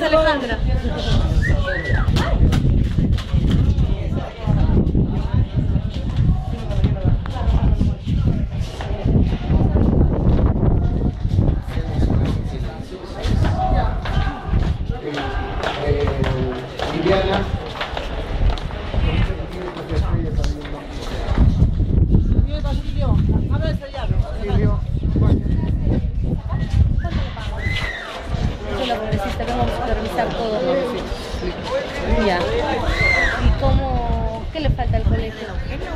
Alejandra. Viviana. La pobrecita, vamos a revisar todo. Ya. ¿Y cómo? ¿Qué le falta al colegio?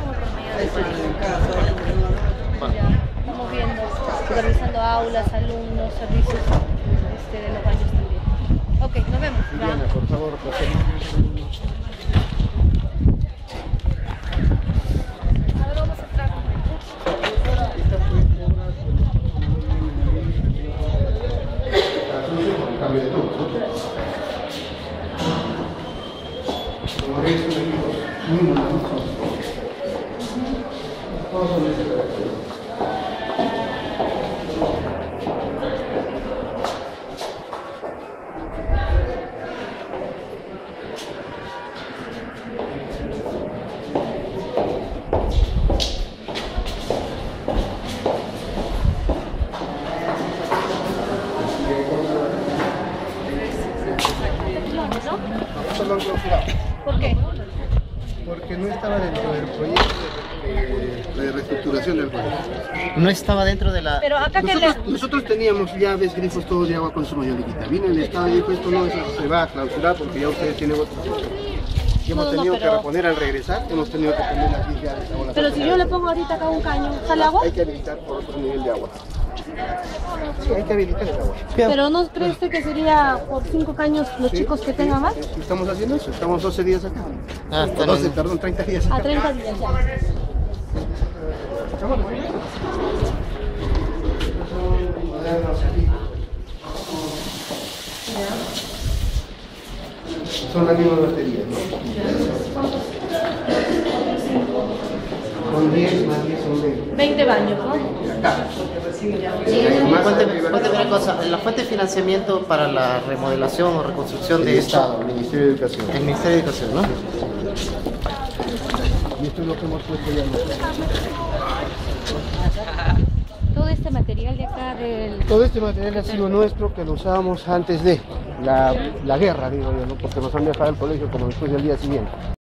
Ya, estamos viendo, supervisando aulas, alumnos, servicios de los baños también. Ok, nos vemos. Viviana, por favor, Ahora vamos a entrar. cambio de turno. Como es un equipo muy maravilloso. Todos son de ese carácter. ¿Por qué? Porque no estaba dentro del proyecto de reestructuración del colegio. No estaba dentro de la... Pero acá que Nosotros teníamos llaves, grifos, todo de agua consumo y liquida. Vino el Estado y dijo, esto no, eso se va a clausurar porque ya ustedes tienen otro proyecto. Y hemos tenido que reponer al regresar, hemos tenido que poner las 10 llaves. Pero si yo le pongo ahorita acá un caño, ¿sale agua? Hay que habilitar por otro nivel de agua. Sí, hay que habilitar el agua. Pero ¿no cree usted que sería por 5 caños los chicos que tengan más? Estamos haciendo eso, estamos 12 días acá. Ah, está 12, bien. perdón, 30 días acá. A 30 días ya. Son las mismas baterías, ¿no? Con 10 más 10 son 20. 20 baños, ¿no? Acá. Cuénteme una cosa, la fuente de financiamiento para la remodelación o reconstrucción de El esto, Estado, el Ministerio de Educación. el Ministerio de Educación, ¿no? Y esto es lo que hemos puesto ya nosotros. Todo este material de acá del... Todo este material ha sido nuestro, que lo usábamos antes de la guerra, digo yo, ¿no? Porque nos han dejado al colegio como después del día siguiente.